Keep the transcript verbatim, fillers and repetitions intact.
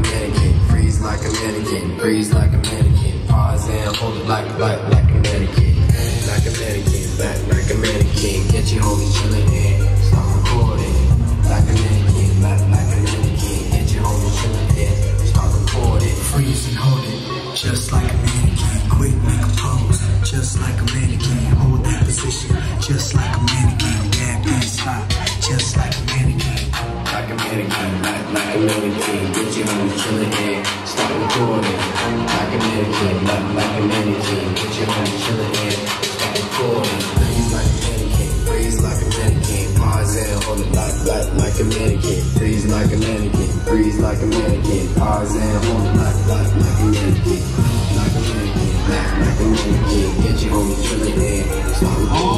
mannequin, freeze like a mannequin, freeze like a mannequin, pause and hold it like, like, like a mannequin, like a mannequin, like, like a mannequin, get your homies chillin' in, start recording, like a mannequin, like, like a mannequin, get your homies chillin' in, start recording, freeze and hold it, just like a mannequin, quick make a pose, just like a mannequin, hold that position, just like a mannequin, dab and stop, just like a mannequin. Like a mannequin, like, like a mannequin, get your homies chillin' in, start recording. Like a mannequin, like, like a mannequin, get your homies chillin' in, start recording. Freeze like a mannequin, freeze like a mannequin, pause and hold it like, like, like a mannequin. Freeze like a mannequin, freeze like a mannequin, pause and hold it like, like, like a mannequin. Like a mannequin, like, like a mannequin, get your homies chillin' in, start recording.